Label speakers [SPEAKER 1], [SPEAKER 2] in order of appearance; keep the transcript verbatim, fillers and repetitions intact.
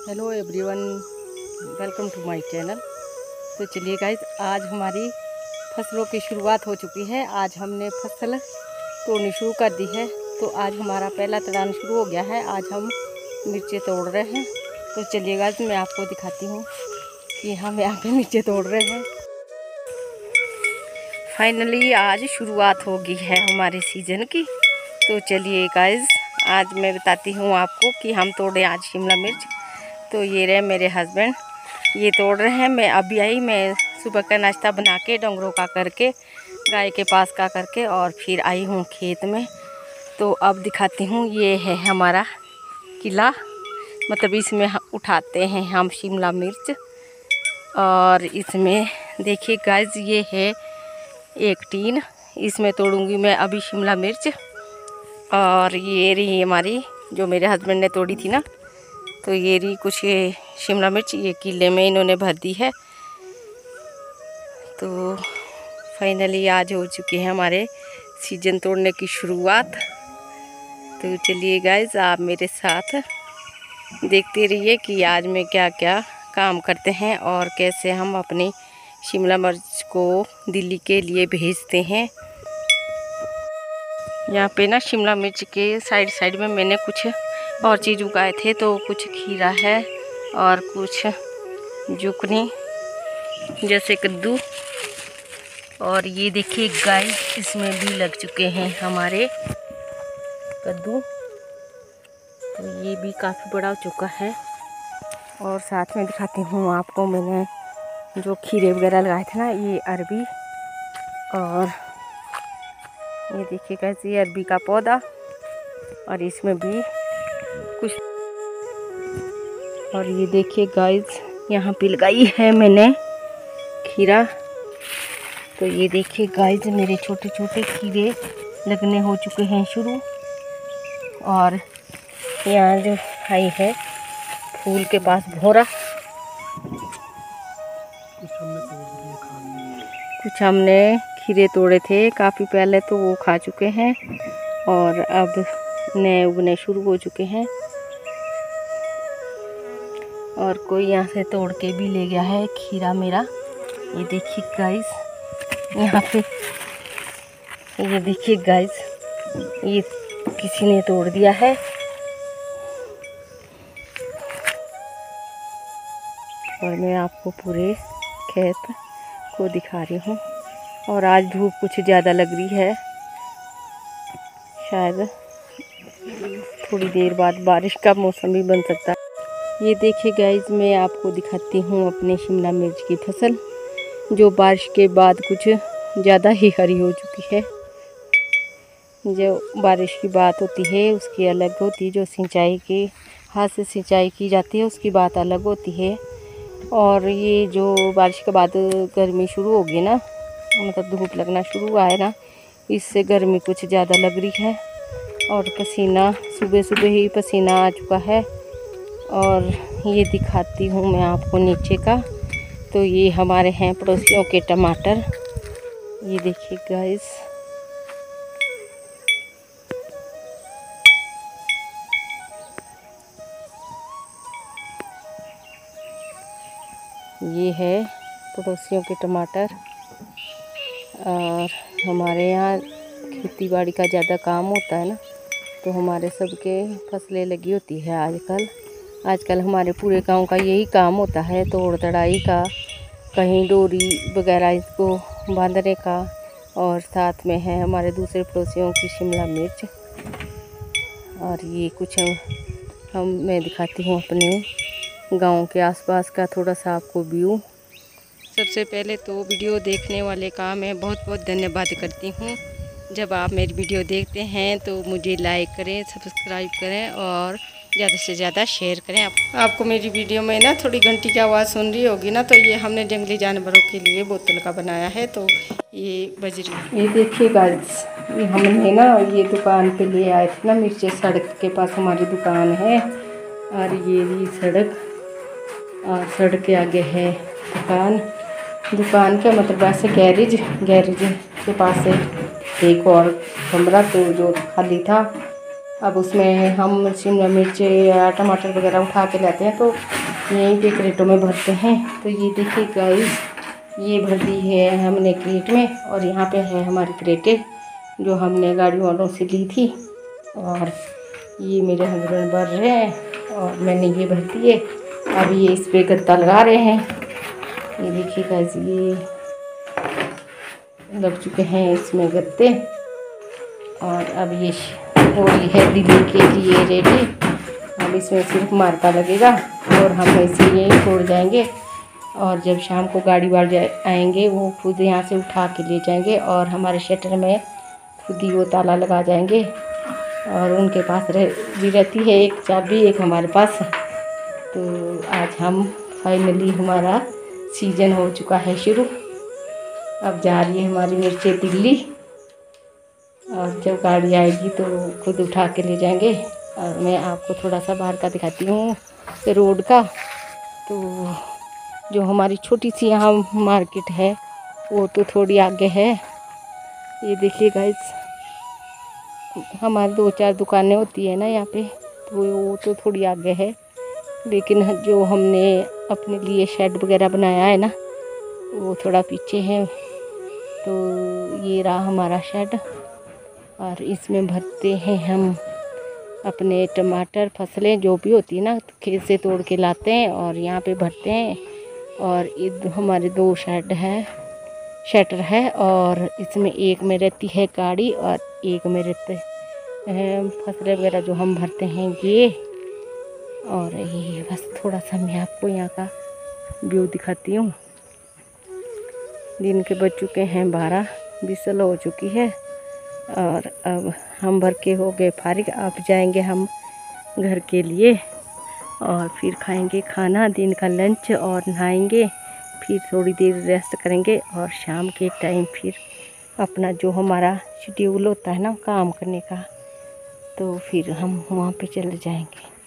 [SPEAKER 1] Hello everyone, welcome to my channel. तो चलिए guys, आज हमारी फसलों की शुरुआत हो चुकी है। आज हमने फसल तोड़नी शुरू कर दी है। तो आज हमारा पहला तड़ान शुरू हो गया है। आज हम मिर्चें तोड़ रहे हैं। तो चलिए गाइस, मैं आपको दिखाती हूँ कि हम यहाँ पे मिर्चें तोड़ रहे हैं। फाइनली आज शुरुआत हो गई है हमारे सीजन की। तो चलिए गाइस, आज मैं बताती हूँ आपको कि हम तोड़े आज शिमला मिर्च। तो ये रहे मेरे हस्बैंड, ये तोड़ रहे हैं। मैं अभी आई, मैं सुबह का नाश्ता बना के डोंगरों का करके, गाय के पास का करके, और फिर आई हूँ खेत में। तो अब दिखाती हूँ, ये है हमारा किला, मतलब इसमें उठाते हैं हम शिमला मिर्च। और इसमें देखिए गाइस, ये है एक टीन, इसमें तोड़ूंगी मैं अभी शिमला मिर्च। और ये रही हमारी, जो मेरे हस्बैंड ने तोड़ी थी ना, तो ये रही कुछ ये शिमला मिर्च, ये किले में इन्होंने भर दी है। तो फाइनली आज हो चुकी है हमारे सीजन तोड़ने की शुरुआत। तो चलिए गाइस, आप मेरे साथ देखते रहिए कि आज में क्या क्या काम करते हैं और कैसे हम अपनी शिमला मिर्च को दिल्ली के लिए भेजते हैं। यहाँ पे ना शिमला मिर्च के साइड साइड में मैंने कुछ और चीज़ उगाए थे। तो कुछ खीरा है और कुछ जुकनी जैसे कद्दू। और ये देखिए गाइस, इसमें भी लग चुके हैं हमारे कद्दू। तो ये भी काफ़ी बड़ा हो चुका है। और साथ में दिखाती हूँ आपको, मैंने जो खीरे वगैरह लगाए थे ना, ये अरबी। और ये देखिए गाइस, ये अरबी का पौधा, और इसमें भी कुछ। और ये देखिए गाइस, यहाँ पे लगाई है मैंने खीरा। तो ये देखिए गाइस, मेरे छोटे छोटे खीरे लगने हो चुके हैं शुरू। और यहाँ जो आई है फूल के पास भोरा, कुछ हमने खीरे तोड़े थे काफ़ी पहले, तो वो खा चुके हैं और अब नए उगने शुरू हो चुके हैं। और कोई यहाँ से तोड़ के भी ले गया है खीरा मेरा। ये देखिए गाइस, यहाँ पे ये देखिए गाइस, ये किसी ने तोड़ दिया है। और मैं आपको पूरे खेत को दिखा रही हूँ। और आज धूप कुछ ज़्यादा लग रही है, शायद थोड़ी देर बाद बारिश का मौसम भी बन सकता है। ये देखिए गाइस, मैं आपको दिखाती हूँ अपने शिमला मिर्च की फसल, जो बारिश के बाद कुछ ज़्यादा ही हरी हो चुकी है। जो बारिश की बात होती है उसकी अलग होती है, जो सिंचाई की हाथ से सिंचाई की जाती है उसकी बात अलग होती है। और ये जो बारिश के बाद गर्मी शुरू होगी ना, मतलब धूप लगना शुरू हुआ है ना, इससे गर्मी कुछ ज़्यादा लग रही है। और पसीना, सुबह सुबह ही पसीना आ चुका है। और ये दिखाती हूँ मैं आपको नीचे का। तो ये हमारे हैं पड़ोसियों के टमाटर। ये देखिए गाइस, ये है पड़ोसियों के टमाटर। और हमारे यहाँ खेती बाड़ी का ज़्यादा काम होता है ना, तो हमारे सबके फसलें लगी होती है आजकल। आजकल हमारे पूरे गांव का यही काम होता है, तोड़ तड़ाई का, कहीं डोरी वगैरह इसको बांधने का। और साथ में है हमारे दूसरे पड़ोसियों की शिमला मिर्च। और ये कुछ हम, हम मैं दिखाती हूँ अपने गांव के आसपास का थोड़ा सा आपको व्यू। सबसे पहले तो वीडियो देखने वाले का मैं बहुत बहुत धन्यवाद करती हूँ। जब आप मेरी वीडियो देखते हैं तो मुझे लाइक करें, सब्सक्राइब करें और ज़्यादा से ज़्यादा शेयर करें। आप, आपको मेरी वीडियो में ना थोड़ी घंटी की आवाज़ सुन रही होगी ना, तो ये हमने जंगली जानवरों के लिए बोतल का बनाया है, तो ये बज रही। ये देखिए गाइस, ये हमने ना ये दुकान पे ले आए थे ना मिर्ची, सड़क के पास हमारी दुकान है। और ये भी सड़क, और सड़क के आगे है दुकान। दुकान का मतलब ऐसे गैरेज, गैरेज के पास है एक और कमरा, तो जो खाली था अब उसमें हम शिमला मिर्च या टमाटर वगैरह उठा के लाते हैं तो यहीं पे क्रेटों में भरते हैं। तो ये देखिए गाइस, ये भर दी है हमने क्रेट में, और यहाँ पे है हमारी क्रेटें जो हमने गाड़ी वालों से ली थी। और ये मेरे हस्बैंड भर रहे हैं और मैंने ये भर दी है। अब ये इस पर गत्ता लगा रहे हैं। ये देखिए गाइस, ये लग चुके हैं इसमें गत्ते, और अब ये हो रही है दिल्ली के लिए रेडी। अब इसमें सिर्फ मार्का लगेगा और हम ऐसे यहीं छोड़ जाएंगे, और जब शाम को गाड़ी वाले आएंगे वो खुद यहाँ से उठा के ले जाएंगे और हमारे शटर में खुद ही वो ताला लगा जाएंगे। और उनके पास रह भी रहती है एक चाबी, एक हमारे पास। तो आज हम फाइनली हमारा सीज़न हो चुका है शुरू। अब जा रही है हमारी मिर्चें दिल्ली, और जब गाड़ी आएगी तो खुद उठा के ले जाएंगे। और मैं आपको थोड़ा सा बाहर का दिखाती हूँ रोड का। तो जो हमारी छोटी सी यहाँ मार्केट है वो तो थोड़ी आगे है। ये देखिए गाइस, हमारी दो चार दुकानें होती है ना यहाँ पे, तो वो तो थोड़ी आगे है। लेकिन जो हमने अपने लिए शेड वगैरह बनाया है ना, वो थोड़ा पीछे है। तो ये रहा हमारा शेड, और इसमें भरते हैं हम अपने टमाटर, फसलें जो भी होती है ना, खेत से तोड़ के लाते हैं और यहाँ पे भरते हैं। और ये हमारे दो शेड है, शटर है, और इसमें एक में रहती है गाड़ी और एक में रहते हैं फसलें वगैरह जो हम भरते हैं ये। और ये बस थोड़ा सा मैं आपको यहाँ का व्यू दिखाती हूँ। दिन के बज चुके हैं बारह, बिसल हो चुकी है, और अब हम भर के हो गए फारिग। अब जाएंगे हम घर के लिए और फिर खाएंगे खाना, दिन का लंच, और नहाएंगे। फिर थोड़ी देर रेस्ट करेंगे और शाम के टाइम फिर अपना जो हमारा शेड्यूल होता है ना काम करने का, तो फिर हम वहाँ पे चले जाएंगे।